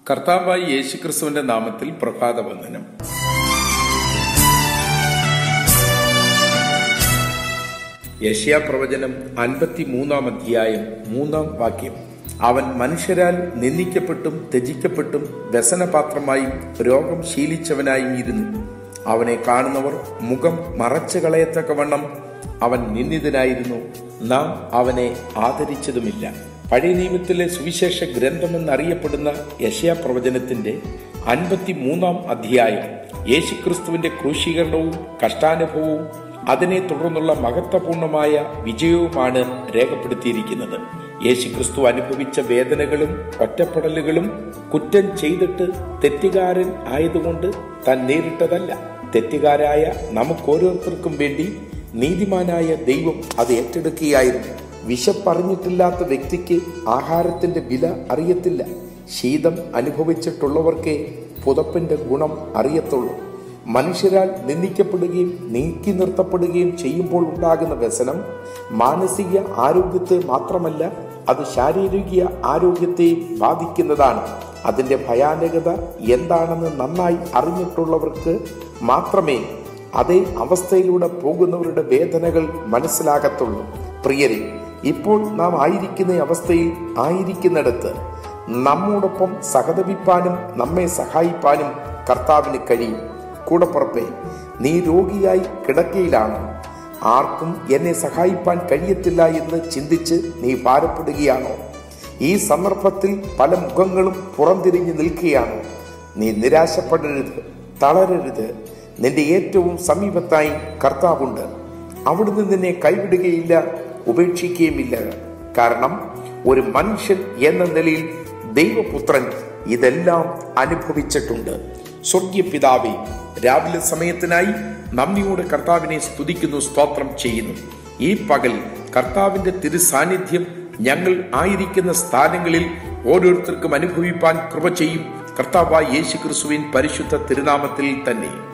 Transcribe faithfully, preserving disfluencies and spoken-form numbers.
കർത്താവായ യേശുക്രിസ്തുവിന്റെ നാമത്തിൽ പ്രഭാതവന്ദനം. യെശയ്യാ പ്രവചനം അൻപത്തിമൂന്നാം അധ്യായം മൂന്നാം വാക്യം. അവൻ മനുഷ്യരാൽ നിന്ദിക്കപ്പെട്ടും ത്യജിക്കപ്പെട്ടും വ്യസനപാത്രമായും രോഗം ശീലിച്ചവനായും ഇരുന്നു. അവനെ കാണുന്നവർ മുഖം മറച്ചു കളയത്തക്കവണ്ണം അവൻ നിന്ദിതനായിരുന്നു. നാം അവനെ ആദരിച്ചതുമില്ല. പഴയ നിയമത്തിലെ സുവിശേഷ ഗ്രന്ഥമെന്നറിയപ്പെടുന്ന യെശയ്യാ പ്രവചനത്തിന്റെ അൻപത്തിമൂന്നാം അധ്യായം യേശുക്രിസ്തുവിന്റെ ക്രൂശീകരണവും കഷ്ടാനുഭവവും അതിനെ തുടർന്നുള്ള മഹത്വപൂർണമായ വിജയവുമാണ് രേഖപ്പെടുത്തിയിരിക്കുന്നത്. യേശുക്രിസ്തു അനുഭവിച്ച വേദനകളും ഒറ്റപ്പെടലുകളും കുറ്റം ചെയ്തിട്ട് തെറ്റുകാരൻ ആയതുകൊണ്ട് താൻ നേരിട്ടതല്ല. തെറ്റുകാരായ നമുക്കോരോരുത്തർക്കും വേണ്ടി നീതിമാനായ ദൈവം അത് ഏറ്റെടുക്കുകയായിരുന്നു. വിശപ്പറിഞ്ഞിട്ടില്ലാത്ത വ്യക്തിക്ക് ആഹാരത്തിന്റെ വില അറിയത്തില്ല. ശീതം അനുഭവിച്ചിട്ടുള്ളവർക്കേ പുതപ്പിന്റെ ഗുണം അറിയത്തുള്ളൂ. മനുഷ്യരാൽ നിന്ദിക്കപ്പെടുകയും നീക്കി നിർത്തപ്പെടുകയും ചെയ്യുമ്പോൾ ഉണ്ടാകുന്ന വ്യസനം മാനസിക ആരോഗ്യത്തെ മാത്രമല്ല, അത് ശാരീരിക ആരോഗ്യത്തെയും ബാധിക്കുന്നതാണ്. അതിന്റെ ഭയാനകത എന്താണെന്ന് നന്നായി അറിഞ്ഞിട്ടുള്ളവർക്ക് മാത്രമേ അതേ അവസ്ഥയിലൂടെ പോകുന്നവരുടെ വേദനകൾ മനസ്സിലാകത്തുള്ളൂ. പ്രിയരെ, ഇപ്പോൾ നാം ആയിരിക്കുന്ന അവസ്ഥയിൽ ആയിരിക്കുന്നിടത്ത് നമ്മോടൊപ്പം സഹതപിപ്പാനും നമ്മെ സഹായിപ്പാനും കർത്താവിന് കഴിയും. കൂടപ്പുറപ്പേ, നീ രോഗിയായി കിടക്കയിലാണ്. ആർക്കും എന്നെ സഹായിപ്പാൻ കഴിയത്തില്ല എന്ന് ചിന്തിച്ച് നീ ഭാരപ്പെടുകയാണോ? ഈ സന്ദർഭത്തിൽ പല മുഖങ്ങളും പുറംതിരിഞ്ഞു നിൽക്കുകയാണോ? നീ നിരാശപ്പെടരുത്, തളരരുത്. നിന്റെ ഏറ്റവും സമീപത്തായി കർത്താവുണ്ട്. അവിടുന്ന് നിന്നെ കൈവിടുകയില്ല, ഉപേക്ഷിക്കുകയുമില്ല. കാരണം ഒരു മനുഷ്യൻ എന്ന നിലയിൽ ദൈവപുത്രൻ ഇതെല്ലാം അനുഭവിച്ചിട്ടുണ്ട്. സ്വർഗീയ പിതാവേ, രാവിലെ സമയത്തിനായി നന്ദിയോടെ കർത്താവിനെ സ്തുതിക്കുന്നു, സ്തോത്രം ചെയ്യുന്നു. ഈ പകൽ കർത്താവിന്റെ തിരുസാന്നിധ്യം ഞങ്ങൾ ആയിരിക്കുന്ന സ്ഥാനങ്ങളിൽ ഓരോരുത്തർക്കും അനുഭവിപ്പാൻ കൃപ ചെയ്യും. കർത്താവായ യേശുക്രിസ്തുവിൻ പരിശുദ്ധ തിരുനാമത്തിൽ തന്നെ.